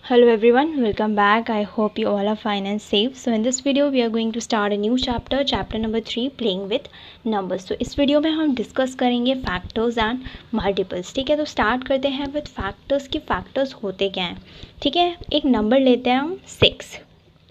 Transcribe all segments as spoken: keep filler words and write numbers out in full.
Hello everyone, welcome back. I hope you all are fine and safe. So in this video we are going to start a new chapter, chapter number three, playing with numbers. तो इस video में हम discuss करेंगे factors and multiples. ठीक है, तो start करते हैं विद फैक्टर्स की फैक्टर्स होते क्या हैं. ठीक है, एक नंबर लेते हैं हम सिक्स.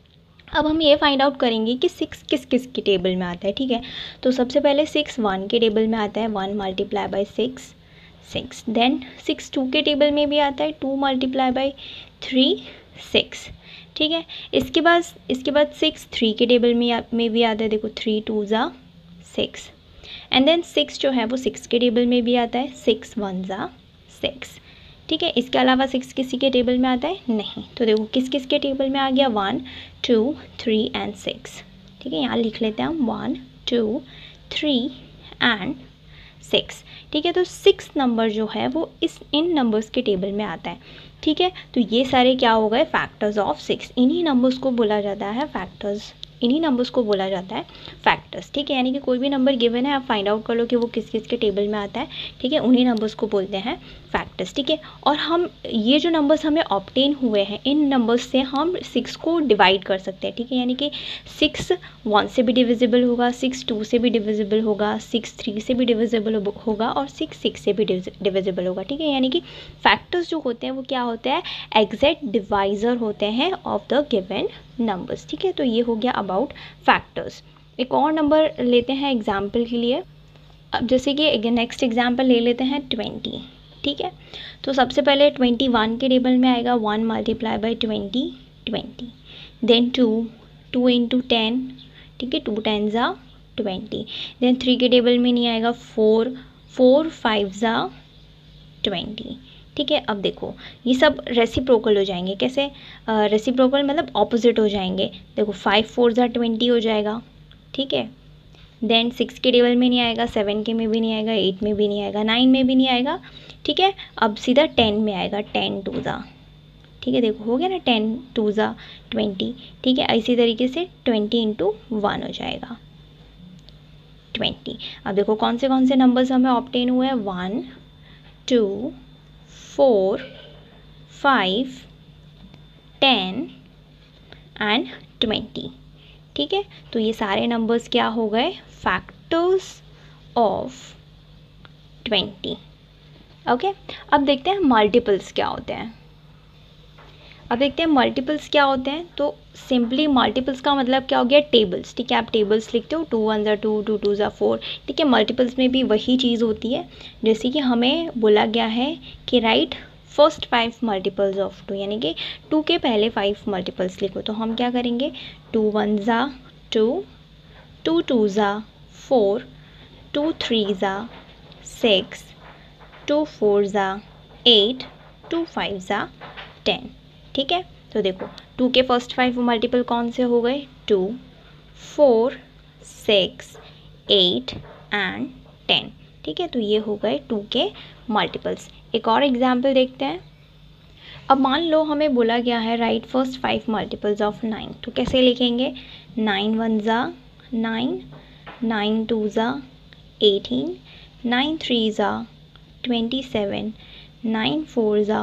अब हम ये फाइंड आउट करेंगे कि सिक्स किस किस के टेबल में आता है. ठीक है, तो सबसे पहले सिक्स वन के टेबल में आता है, one multiply by six six. Then six two के टेबल में भी आता है, two multiply by three six. ठीक है, इसके बाद इसके बाद सिक्स थ्री के टेबल में में भी आता है. देखो थ्री टू ज़ा सिक्स. एंड देन सिक्स जो है वो सिक्स के टेबल में भी आता है, सिक्स वन ज़ा सिक्स. ठीक है, इसके अलावा सिक्स किसी के टेबल में आता है नहीं. तो देखो किस किस के टेबल में आ गया, one two three and six. ठीक है, यहाँ लिख लेते हैं हम one two three and six. ठीक है, तो सिक्स नंबर जो है वो इस इन नंबर्स के टेबल में आता है. ठीक है, तो ये सारे क्या हो गए, फैक्टर्स ऑफ सिक्स. इन्हीं नंबर्स को बोला जाता है फैक्टर्स इन्हीं नंबर्स को बोला जाता है फैक्टर्स. ठीक है, यानी कि कोई भी नंबर गिवन है, आप फाइंड आउट कर लो कि वो किस किस के टेबल में आता है. ठीक है, उन्हीं नंबर्स को बोलते हैं फैक्टर्स. ठीक है, और हम ये जो नंबर्स हमें ऑब्टेन हुए हैं, इन नंबर्स से हम सिक्स को डिवाइड कर सकते हैं. ठीक है, यानी कि सिक्स वन से भी डिविजिबल होगा, सिक्स टू से भी डिविजिबल होगा, सिक्स थ्री से भी डिविजिबल होगा और सिक्स सिक्स से भी डिविजिबल होगा. ठीक है, यानी कि फैक्टर्स जो होते हैं वो क्या होते हैं, एग्जैक्ट डिवाइज़र होते हैं ऑफ द गिवन नंबर्स. ठीक है, तो ये हो गया अबाउट फैक्टर्स. एक और नंबर लेते हैं एग्जाम्पल के लिए. अब जैसे कि नेक्स्ट एग्जाम्पल ले लेते हैं ट्वेंटी. ठीक है, तो सबसे पहले ट्वेंटी वन के टेबल में आएगा, one multiply by twenty twenty. Then two two into ten. ठीक है, टू टेन ज़ा ट्वेंटी. देन थ्री के टेबल में नहीं आएगा, फोर फोर फाइव ज़ा ट्वेंटी. ठीक है, अब देखो ये सब रेसिप्रोकल हो जाएंगे. कैसे रेसिप्रोकल uh, मतलब ऑपोजिट हो जाएंगे. देखो फाइव फोर ज़ा ट्वेंटी हो जाएगा. ठीक है, देन सिक्स के टेबल में नहीं आएगा, सेवन के में भी नहीं आएगा, एट में भी नहीं आएगा, नाइन में भी नहीं आएगा. ठीक है, अब सीधा टेन में आएगा, टेन टू ज़ा. ठीक है, देखो हो गया ना, टेन टू ज़ा ट्वेंटी. ठीक है, इसी तरीके से ट्वेंटी इंटू वन हो जाएगा ट्वेंटी. अब देखो कौन से कौन से नंबर्स हमें ऑब्टेन हुए हैं, one two four five ten and twenty. ठीक है, तो ये सारे नंबर्स क्या हो गए, फैक्टर्स ऑफ ट्वेंटी. ओके, अब देखते हैं मल्टीपल्स क्या होते हैं. अब देखते हैं मल्टीपल्स क्या होते हैं. तो सिंपली मल्टीपल्स का मतलब क्या हो गया, टेबल्स. ठीक है, आप टेबल्स लिखते हो, टू वन ज़ा टू, टू टू ज़ा फोर. ठीक है, मल्टीपल्स में भी वही चीज़ होती है. जैसे कि हमें बोला गया है कि write first five multiples of two, यानी कि टू के पहले फाइव मल्टीपल्स लिखो. तो हम क्या करेंगे, टू वन ज़ा टू, टू टू ज़ा फोर, टू थ्री ज़ा सिक्स, टू फोर ज़ा एट, टू फाइव ज़ा टेन. ठीक है, तो देखो टू के फर्स्ट फाइव मल्टीपल कौन से हो गए, two four six eight and ten. ठीक है, तो ये हो गए टू के मल्टीपल्स. एक और एग्जाम्पल देखते हैं. अब मान लो हमें बोला गया है write first five multiples of nine. तो कैसे लिखेंगे, नाइन वन ज़ा नाइन, नाइन टू ज़ा एटीन, नाइन थ्री ज़ा ट्वेंटी सेवन, नाइन फोर ज़ा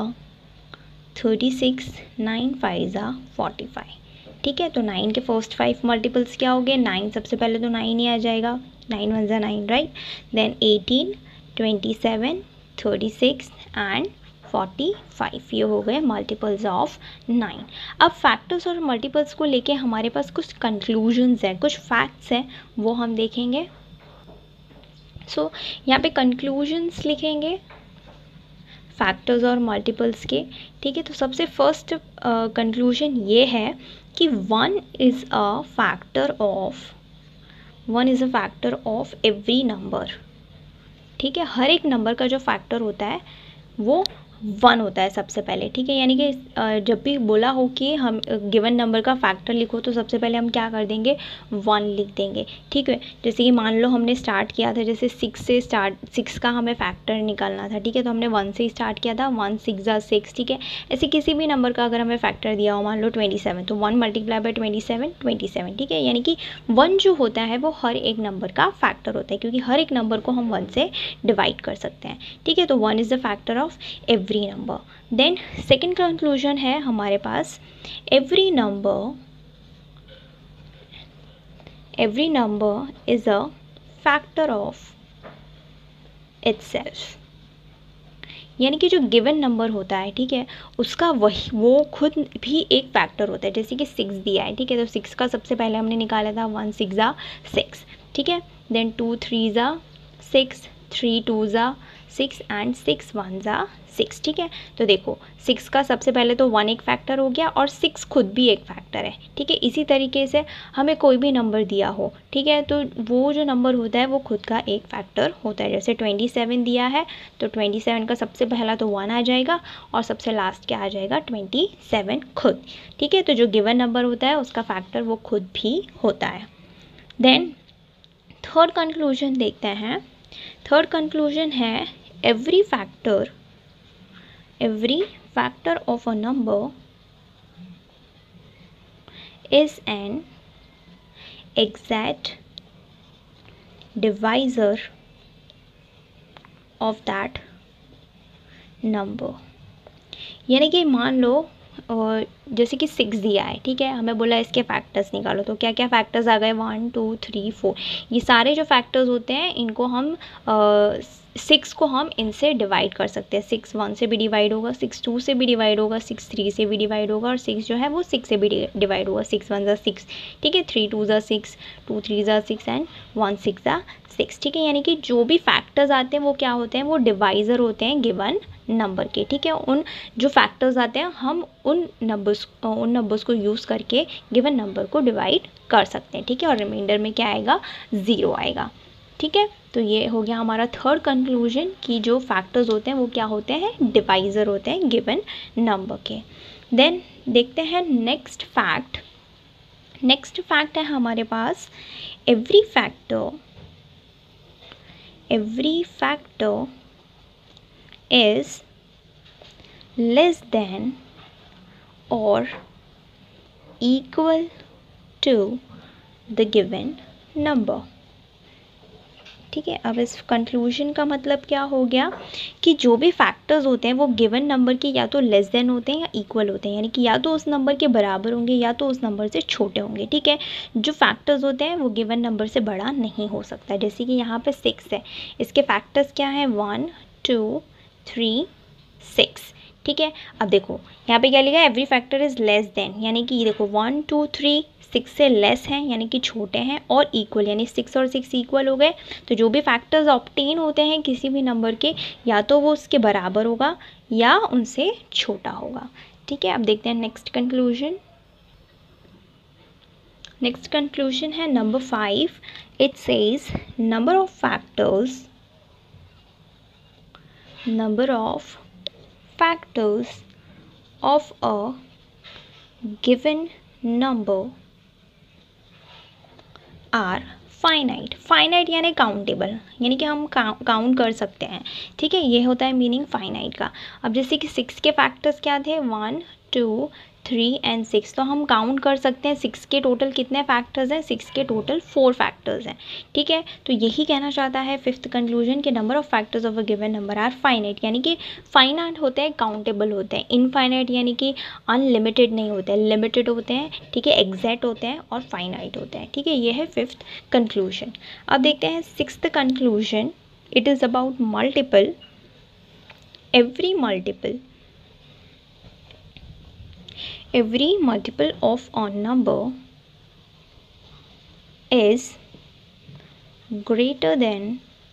थर्टी सिक्स, नाइन फाइव ज़ा फोर्टी फाइव. ठीक है, तो नाइन के फर्स्ट फाइव मल्टीपल्स क्या हो गए, नाइन सबसे पहले तो नाइन ही आ जाएगा, नाइन वन ज़ा nine right. Then eighteen, twenty seven, thirty six and forty five. ये हो गए मल्टीपल्स ऑफ नाइन. अब फैक्टर्स और मल्टीपल्स को लेके हमारे पास कुछ कंक्लूजन्स हैं, कुछ फैक्ट्स हैं, वो हम देखेंगे. सो so, यहाँ पे कंक्लूजन्स लिखेंगे फैक्टर्स और मल्टीपल्स के. ठीक है, तो सबसे फर्स्ट कंक्लूजन ये है कि one is a factor of one is a factor of every number. ठीक है, हर एक नंबर का जो फैक्टर होता है वो वन होता है सबसे पहले. ठीक है, यानी कि जब भी बोला हो कि हम गिवन नंबर का फैक्टर लिखो तो सबसे पहले हम क्या कर देंगे, वन लिख देंगे. ठीक है, जैसे कि मान लो हमने स्टार्ट किया था, जैसे सिक्स से स्टार्ट सिक्स का हमें फैक्टर निकालना था. ठीक है, तो हमने वन से स्टार्ट किया था, वन सिक्स ज़ा सिक्स. ठीक है, ऐसे किसी भी नंबर का अगर हमें फैक्टर दिया हो, मान लो ट्वेंटी सेवन, तो one multiply by twenty seven twenty seven. ठीक है, यानी कि वन जो होता है वो हर एक नंबर का फैक्टर होता है, क्योंकि हर एक नंबर को हम वन से डिवाइड कर सकते हैं. ठीक है, तो one is the factor of every number. Then second conclusion है हमारे पास, every number every number is a factor of itself. यानी कि जो गिवन नंबर होता है, ठीक है, उसका वही वो खुद भी एक फैक्टर होता है। जैसे कि सिक्स दिया है, ठीक है, तो सिक्स का सबसे पहले हमने निकाला था वन सिक्स ज़ा सिक्स, ठीक है, देन टू थ्री ज़ा सिक्स, थ्री टू ज़ा सिक्स एंड सिक्स वन ज़ा सिक्स, ठीक है। तो देखो सिक्स का सबसे पहले तो वन एक फैक्टर हो गया और सिक्स खुद भी एक फैक्टर है, ठीक है। इसी तरीके से हमें कोई भी नंबर दिया हो, ठीक है, तो वो जो नंबर होता है वो खुद का एक फैक्टर होता है। जैसे ट्वेंटी सेवन दिया है तो ट्वेंटी सेवन का सबसे पहला तो वन आ जाएगा और सबसे लास्ट क्या आ जाएगा, ट्वेंटी सेवन खुद, ठीक है। तो जो गिवन नंबर होता है उसका फैक्टर वो खुद भी होता है। देन थर्ड कंक्लूजन देखते हैं। थर्ड कंक्लूजन है, every factor every factor of a number is an exact divisor of that number। यानी कि मान लो और जैसे कि सिक्स दिया है, ठीक है, हमें बोला इसके फैक्टर्स निकालो, तो क्या क्या फैक्टर्स आ गए, वन टू थ्री फोर, ये सारे जो फैक्टर्स होते हैं इनको हम सिक्स को हम इनसे डिवाइड कर सकते हैं। सिक्स वन से भी डिवाइड होगा, सिक्स टू से भी डिवाइड होगा, सिक्स थ्री से भी डिवाइड होगा और सिक्स जो है वो सिक्स से भी डिवाइड होगा। सिक्स वन ज़ा सिक्स, ठीक है, थ्री टू ज़ा सिक्स, टू थ्री ज़ा सिक्स एंड वन सिक्स ज़ा सिक्स, ठीक है। यानी कि जो भी फैक्टर्स आते हैं वो क्या होते हैं, वो डिवाइज़र होते हैं गिवन नंबर के, ठीक है। उन जो फैक्टर्स आते हैं हम उन नंबर्स उन नंबर्स को यूज़ करके गिवन नंबर को डिवाइड कर सकते हैं, ठीक है, और रिमाइंडर में क्या आएगा, ज़ीरो आएगा, ठीक है। तो ये हो गया हमारा थर्ड कंक्लूजन कि जो फैक्टर्स होते हैं वो क्या होते हैं, डिवाइज़र होते हैं गिवन नंबर के। देन देखते हैं नेक्स्ट फैक्ट। नेक्स्ट फैक्ट है हमारे पास, every factor every factor is less than or equal to the given number, ठीक है। अब इस कंक्लूजन का मतलब क्या हो गया कि जो भी फैक्टर्स होते हैं वो गिवन नंबर के या तो लेस देन होते हैं या इक्वल होते हैं, यानी कि या तो उस नंबर के बराबर होंगे या तो उस नंबर से छोटे होंगे, ठीक है। जो फैक्टर्स होते हैं वो गिवन नंबर से बड़ा नहीं हो सकता। जैसे कि यहाँ पे सिक्स है, इसके फैक्टर्स क्या हैं, वन टू थ्री सिक्स, ठीक है। अब देखो यहाँ पे क्या लिखा है, every factor is less than, यानी कि ये देखो वन टू थ्री सिक्स से लेस हैं यानी कि छोटे हैं, और इक्वल यानी सिक्स और सिक्स इक्वल हो गए। तो जो भी फैक्टर्स ऑब्टेन होते हैं किसी भी नंबर के, या तो वो उसके बराबर होगा या उनसे छोटा होगा, ठीक है। अब देखते हैं नेक्स्ट कंक्लूजन। नेक्स्ट कंक्लूजन है number five. It says number of factors number of factors of a given number are finite. Finite यानी काउंटेबल, यानी कि हम काउंट कर सकते हैं, ठीक है, ये होता है मीनिंग फाइनाइट का। अब जैसे कि सिक्स के फैक्टर्स क्या थे, one two three and six, तो हम काउंट कर सकते हैं सिक्स के टोटल कितने फैक्टर्स हैं, सिक्स के टोटल फोर फैक्टर्स हैं, ठीक है। तो यही कहना चाहता है फिफ्थ कंक्लूजन के number of factors of a given number are finite, यानी कि फाइनाइट होते हैं, काउंटेबल होते हैं। इनफाइनाइट यानी कि अनलिमिटेड नहीं होते हैं, लिमिटेड होते हैं, ठीक है, एग्जैक्ट होते हैं और फाइनाइट होते हैं, ठीक है। ये है फिफ्थ कंक्लूजन। अब देखते हैं sixth conclusion. It is about multiple. Every multiple every multiple of a number is greater than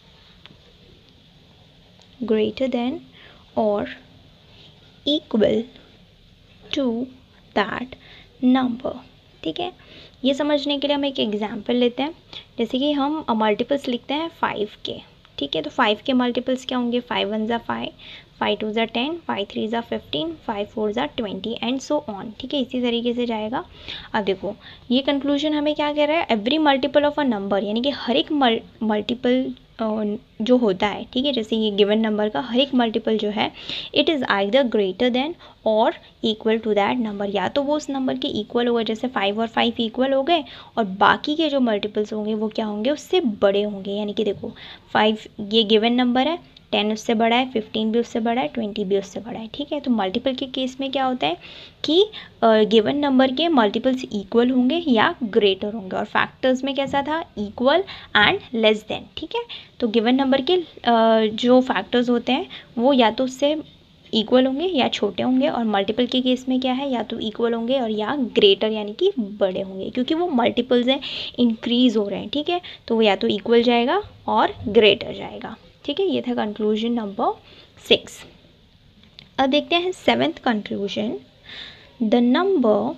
greater than or equal to that number, ठीक है। ये समझने के लिए हम एक एग्जाम्पल लेते हैं। जैसे कि हम मल्टीपल्स लिखते हैं फाइव के, ठीक है, तो फाइव के मल्टीपल्स क्या होंगे, फाइव वन ज़ा फाइव, फाइव टू ज़ा टेन, फाइव थ्री ज़ा फिफ्टीन, फाइव फोर ज़ा ट्वेंटी एंड सो ऑन, ठीक है, इसी तरीके से जाएगा। अब देखो ये कंक्लूजन हमें क्या कह रहा है, every multiple of a number, यानी कि हर एक मल्टीपल जो होता है, ठीक है, जैसे ये गिवन नंबर का हर एक मल्टीपल जो है, it is either greater than और इक्वल टू दैट नंबर, या तो वो उस नंबर के इक्वल होगा, जैसे फाइव और फाइव इक्वल हो गए, और बाकी के जो मल्टीपल्स होंगे वो क्या होंगे, उससे बड़े होंगे। यानी कि देखो फाइव ये गिवन नंबर है, टेन उससे बड़ा है, फिफ्टीन भी उससे बड़ा है, ट्वेंटी भी उससे बड़ा है, ठीक है। तो मल्टीपल के केस में क्या होता है कि गिवन नंबर के मल्टीपल्स इक्वल होंगे या ग्रेटर होंगे, और फैक्टर्स में कैसा था, इक्वल एंड लेस देन, ठीक है। तो गिवन नंबर के uh, जो फैक्टर्स होते हैं वो या तो उससे इक्वल होंगे या छोटे होंगे, और मल्टीपल के केस में क्या है, या तो इक्वल होंगे और या ग्रेटर यानी कि बड़े होंगे, क्योंकि वो मल्टीपल्स हैं, इंक्रीज हो रहे हैं, ठीक है। तो वो या तो इक्वल जाएगा और ग्रेटर जाएगा, ठीक है। ये था कंक्लूजन नंबर सिक्स। अब देखते हैं seventh conclusion, the number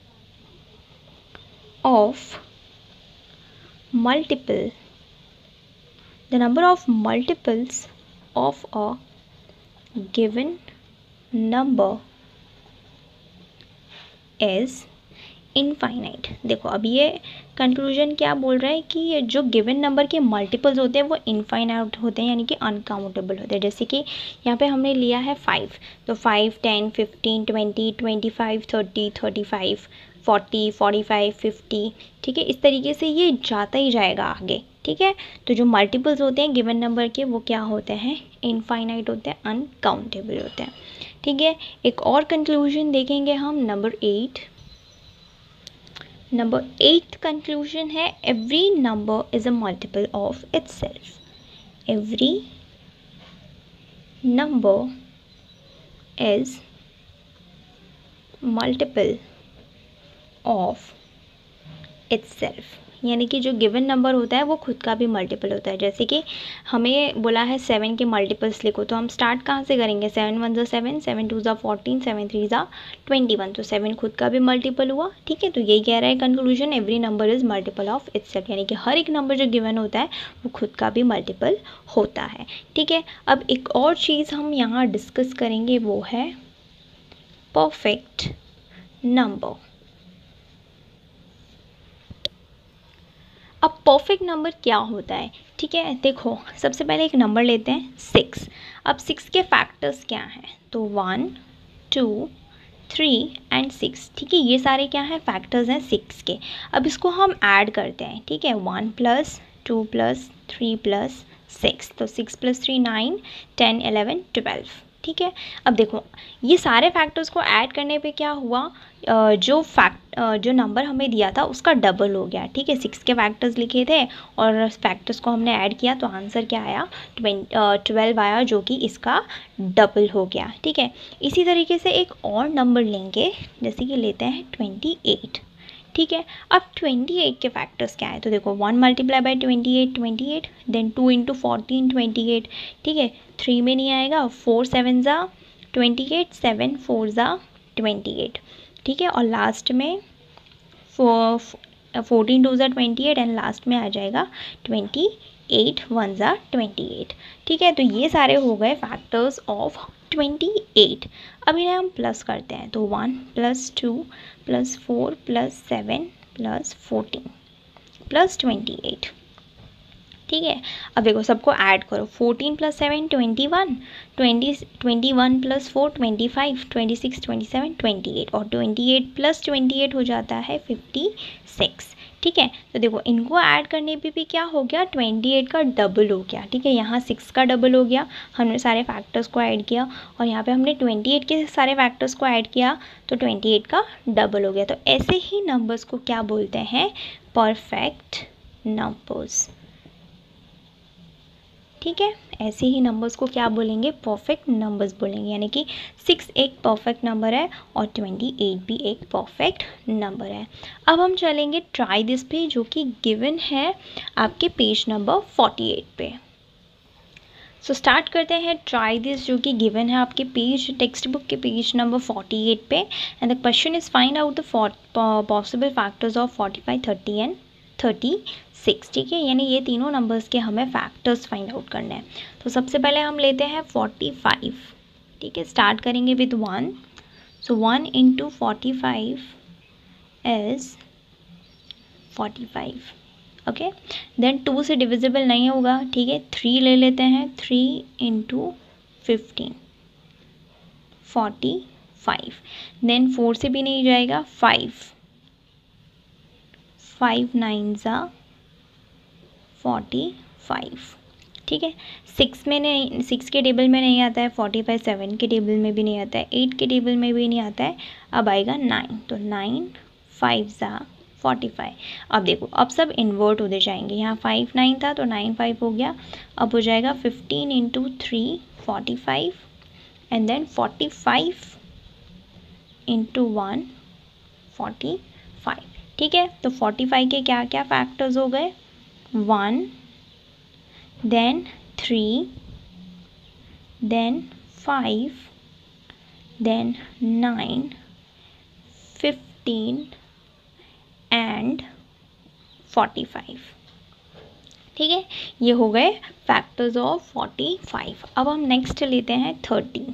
of multiple the number of multiples of a given number is infinite. देखो अब ये कंक्लूजन क्या बोल रहा है कि ये जो गिवन नंबर के मल्टीपल्स होते हैं वो इनफाइनाइट होते हैं, यानी कि अनकाउंटेबल होते हैं। जैसे कि यहाँ पे हमने लिया है फाइव, तो five, ten, fifteen, twenty, twenty five, thirty, thirty five, forty, forty five, fifty, ठीक है। इस तरीके से ये जाता ही जाएगा आगे, ठीक है। तो जो मल्टीपल्स होते हैं गिवन नंबर के वो क्या होते हैं, इनफाइनाइट होते हैं, अनकाउंटेबल होते हैं, ठीक है। एक और कंक्लूजन देखेंगे हम, number eight. Number eight conclusion है, every number is a multiple of itself. Every number is multiple of itself, यानी कि जो गिवन नंबर होता है वो खुद का भी मल्टीपल होता है। जैसे कि हमें बोला है सेवन के मल्टीपल्स लिखो, तो हम स्टार्ट कहाँ से करेंगे, सेवन वन ज़ा सेवन, सेवन टू ज़ा फोर्टीन, सेवन थ्री ज़ा ट्वेंटी वन, तो सेवन खुद का भी मल्टीपल हुआ, ठीक है। तो यही कह रहा है conclusion, every number is multiple of itself, यानी कि हर एक नंबर जो गिवन होता है वो खुद का भी मल्टीपल होता है, ठीक है। अब एक और चीज़ हम यहाँ डिस्कस करेंगे, वो है परफेक्ट नंबर। अब परफेक्ट नंबर क्या होता है, ठीक है। देखो सबसे पहले एक नंबर लेते हैं सिक्स। अब सिक्स के फैक्टर्स क्या हैं, तो one, two, three and six, ठीक है। ये सारे क्या हैं, फैक्टर्स हैं सिक्स के। अब इसको हम ऐड करते हैं, ठीक है, one plus two plus three plus six, तो six plus three nine, ten, eleven, twelve, ठीक है। अब देखो ये सारे फैक्टर्स को ऐड करने पे क्या हुआ, जो फैक्ट जो नंबर हमें दिया था उसका डबल हो गया, ठीक है। सिक्स के फैक्टर्स लिखे थे और फैक्टर्स को हमने ऐड किया तो आंसर क्या आया, ट्वेल्व आया, जो कि इसका डबल हो गया, ठीक है। इसी तरीके से एक और नंबर लेंगे, जैसे कि लेते हैं ट्वेंटी एट, ठीक है। अब ट्वेंटी एट के फैक्टर्स क्या है, तो देखो one multiply by twenty eight, twenty eight, then two into fourteen, twenty eight, ठीक है। थ्री में नहीं आएगा, फोर सेवन ज़ा ट्वेंटी एट, सेवन फोर ज़ा ट्वेंटी एट, ठीक है। और लास्ट में फोर फोर्टीन टू ज़ा ट्वेंटी एट, एंड लास्ट में आ जाएगा ट्वेंटी एट वन ज़ा ट्वेंटी एट, ठीक है। तो ये सारे हो गए फैक्टर्स ऑफ ट्वेंटी एट। अब इन्हें हम प्लस करते हैं, तो one plus two plus four plus seven plus fourteen plus twenty eight, ठीक है। अब देखो सबको ऐड करो, fourteen plus seven twenty one, twenty twenty one plus four twenty five, twenty six, twenty seven, twenty eight, और twenty eight plus twenty eight हो जाता है फिफ्टी सिक्स, ठीक है। तो देखो इनको ऐड करने पे भी क्या हो गया, ट्वेंटी एट का डबल हो गया, ठीक है। यहाँ सिक्स का डबल हो गया, हमने सारे फैक्टर्स को ऐड किया, और यहाँ पे हमने ट्वेंटी एट के सारे फैक्टर्स को ऐड किया तो ट्वेंटी एट का डबल हो गया। तो ऐसे ही नंबर्स को क्या बोलते हैं, परफेक्ट नंबर्स, ठीक है। ऐसे ही नंबर्स को क्या बोलेंगे, परफेक्ट नंबर्स बोलेंगे, यानी कि सिक्स एक परफेक्ट नंबर है और ट्वेंटी एट भी एक परफेक्ट नंबर है। अब हम चलेंगे ट्राई दिस पे, जो कि गिवन है आपके पेज नंबर फोर्टी एट पे। सो so, स्टार्ट करते हैं ट्राई दिस, जो कि गिवन है आपके पेज टेक्स्ट बुक के पेज नंबर फोर्टी एट पे, and the question is find out the possible factors of forty five, thirty and thirty six, ठीक है। यानी ये तीनों नंबर्स के हमें फैक्टर्स फाइंड आउट करने हैं। तो सबसे पहले हम लेते हैं फोर्टी फाइव, ठीक है। स्टार्ट करेंगे with one, so one into forty five is forty five, okay. Then two से डिविजिबल नहीं होगा, ठीक है। थ्री ले लेते हैं, three into fifteen, forty five. Then four से भी नहीं जाएगा, फाइव, फाइव नाइन ज़ा फोर्टी फाइव, ठीक है। सिक्स में नहीं, सिक्स के टेबल में नहीं आता है फोर्टी फाइव, सेवन के टेबल में भी नहीं आता है, एट के टेबल में भी नहीं आता है। अब आएगा नाइन, तो नाइन फाइव ज़ा फोर्टी फाइव। अब देखो अब सब इन्वर्ट होते जाएंगे, यहाँ फाइव नाइन था तो नाइन फाइव हो गया। अब हो जाएगा fifteen into three forty five and then forty five into one forty five. ठीक है, तो फोर्टी फाइव के क्या क्या फैक्टर्स हो गए, one, then three, then five, then nine, fifteen and forty five. ठीक है, ये हो गए फैक्टर्स ऑफ फोर्टी फाइव। अब हम नेक्स्ट लेते हैं थर्टी।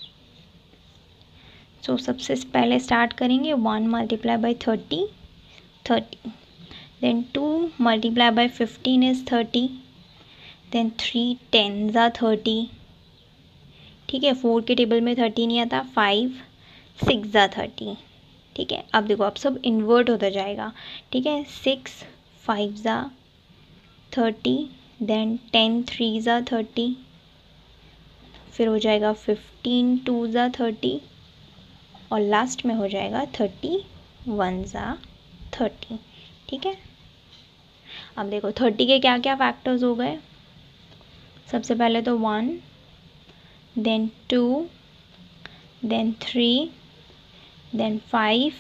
सो so, सबसे पहले स्टार्ट करेंगे one multiply by thirty, thirty, then two multiply by fifteen is thirty, then three ten ज़ा थर्टी। ठीक है, फोर के टेबल में थर्टी नहीं आता, फाइव सिक्स ज़ा थर्टी। ठीक है, अब देखो अब सब इन्वर्ट होता जाएगा। ठीक है, सिक्स फाइव ज़ा थर्टी, देन टेन थ्री ज़ा थर्टी, फिर हो जाएगा फिफ्टीन टू ज़ा थर्टी और लास्ट में हो जाएगा थर्टी वन ज़ा थर्टी। ठीक है, अब देखो थर्टी के क्या क्या फैक्टर्स हो गए, सबसे पहले तो one, then two, then three, then five,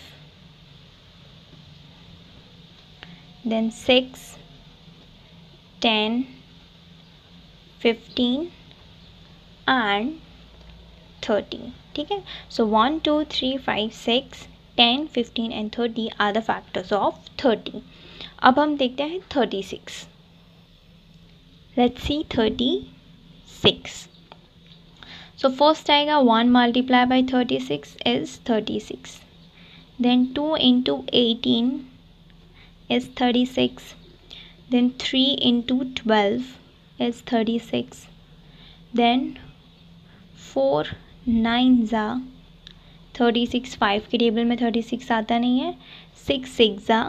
then six, ten, fifteen and thirty. ठीक है, so one two three five six ten fifteen and thirty are the factors of thirty. अब हम देखते हैं thirty six. Let's see thirty six. So first आएगा one multiply by thirty six is thirty six, then two into eighteen is thirty six, then three into twelve is thirty six, then four nine ज़ा thirty six, five के table में thirty six आता नहीं है, six six ज़ा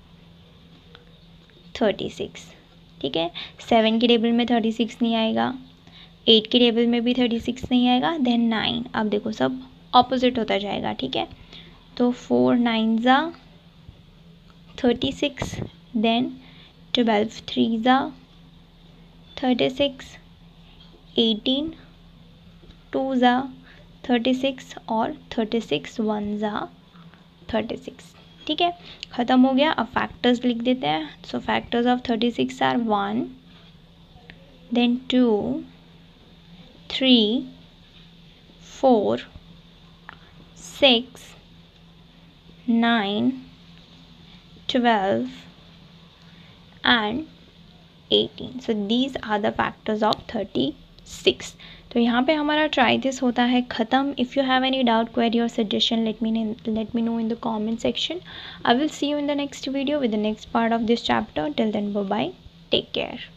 thirty six. ठीक है, seven के टेबल में थर्टी सिक्स नहीं आएगा, एट के टेबल में भी थर्टी सिक्स नहीं आएगा, देन नाइन। अब देखो सब ऑपोजिट होता जाएगा। ठीक है, तो फोर नाइन ज़ा thirty six, then twelve three ज़ा थर्टी सिक्स, एटीन टू ज़ा थर्टी सिक्स और थर्टी सिक्स वन ज़ा थर्टी सिक्स। ठीक है, ख़त्म हो गया। अब फैक्टर्स लिख देते हैं। So factors of thirty six are one, then two, three, four, six, nine, twelve and eighteen. So these are the factors of thirty six. तो यहाँ पे हमारा ट्राई दिस होता है ख़त्म। If you have any doubt, query or suggestion, let me let me know in the comment section. I will see you in the next video with the next part of this chapter. Till then, bye bye, take care.